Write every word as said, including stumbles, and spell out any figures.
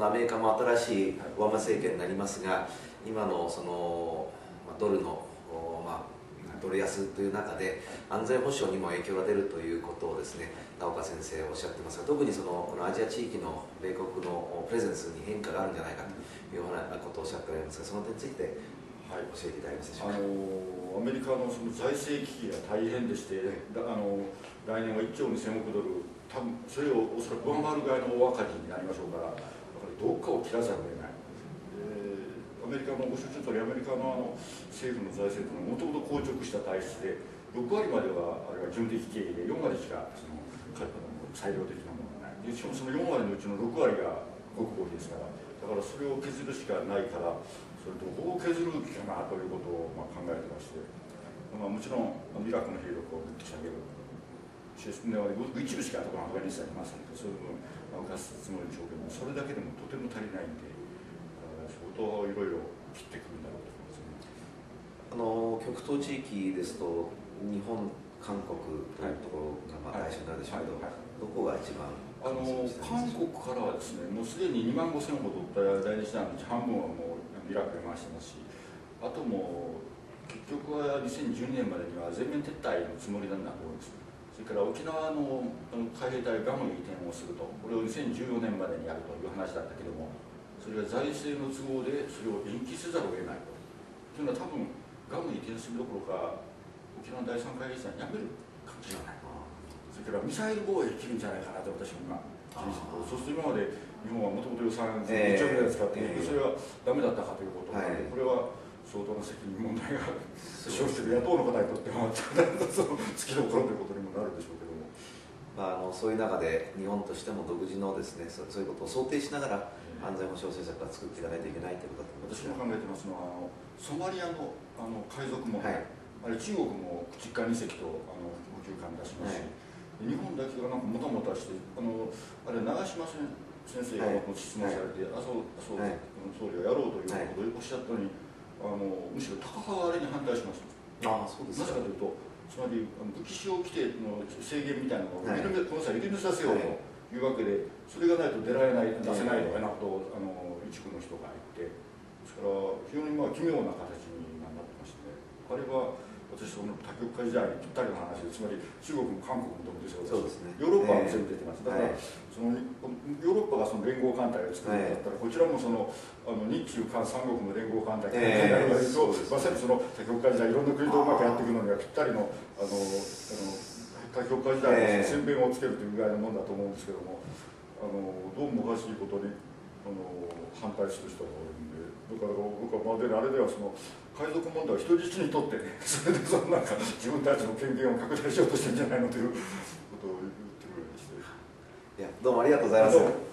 のアメリカも新しいオバマ政権になりますが、今のそのドルの、まあ、ドル安という中で安全保障にも影響が出るということをですね、田岡先生おっしゃってますが、特にそのこのアジア地域の米国のプレゼンスに変化があるんじゃないかというようなことをおっしゃっておりますが、その点について教えていただけますでしょうか。 あのアメリカのその財政危機が大変でして、だあの来年はいっちょうにせんおくドル、多分それをおそらく上回るぐらいの大赤字になりましょうから、だからどっかを切らざるを得ない。アメリカのご承知の通り、アメリカのあの政府の財政というのはもともと硬直した体質で、ろくわりまではあれは純的経費でよんわりしかその裁量的なものがない。でしかもそのよんわりのうちのろくわりが国防費ですから、だからそれを削るしかないから、それどこを削るかなということをまあ考えてまして、まあ、もちろんイラクの兵力をぐっと下げる、一部しかアフガニスタンにいませんけど、そういう部分を浮かすつもりでしょうけども、それだけでもとても足りないんで、相当いろいろ切ってくるんだろうと思いますね。 あの極東地域ですと、日本、韓国というところがまあ対象になるでしょうけど、はいはいはい、どこが一番あの韓国からはですね、もうすでににまんごせんほど第二師団のうち半分はもうイラクで回してますし、あとも結局はにせんじゅうにねんまでには全面撤退のつもりなんだと思うんです。それから沖縄の海兵隊ガムに移転をすると、これをにせんじゅうよねんまでにやるという話だったけども、それは財政の都合でそれを延期せざるを得ないと。というのは多分ガムに移転するどころか沖縄第三海兵隊やめるかもしれない。それからミサイル防衛切るんじゃないかなと私は今気にしてる。そうすると今まで日本はもともと予算いっちょうぐらい使っていて、それはダメだったかということなので、これは相当な責任問題が生じている野党の方にとってはその突きどころということにもなるでしょうけども、 まあ、あのそういう中で日本としても独自のですね、そ う, そういうことを想定しながら安全保障政策を作っていかないといけないということだと思います。 私も考えてますのは、あのソマリアのあの海賊問題、はい、あれ中国も駆逐艦にせきとあの補給艦出しますし、はい、日本だけがなんかもたもたして、あのあれ長嶋先生が質問されて、麻生総理がやろうということをおっしゃったのに、あのむしろ高川あれに反対します。 ああ、そうですか。 なぜかというと、つまり武器使用規定の制限みたいなのを、はい、この際、緩めさせようというわけで、それがないと出られない、出せないのかなと、あの一部の人が言って、ですから、非常にまあ奇妙な形になってまして、ね、あれは私、その多極化時代にぴったりの話で、つまり中国も韓国もどうですよ、そうですね、ヨーロッパは全部出てます。だから、はい、そのヨーロッパがその連合艦隊を作るんだったら、はい、こちらもそのあの日中韓三国の連合艦隊になるわけですと、まさにその多極化時代、いろんな国とうまくやっていくのにはぴったりの、あのあの多極化時代の先鞭をつけるというぐらいのもんだと思うんですけども、あのどうもおかしいことにあの反対する人が多いんで、だから僕はまるであれではその海賊問題を人質にとってね、それでそのなんか自分たちの権限を拡大しようとしてるんじゃないのということを言ってるようにして。 いや、どうもありがとうございます。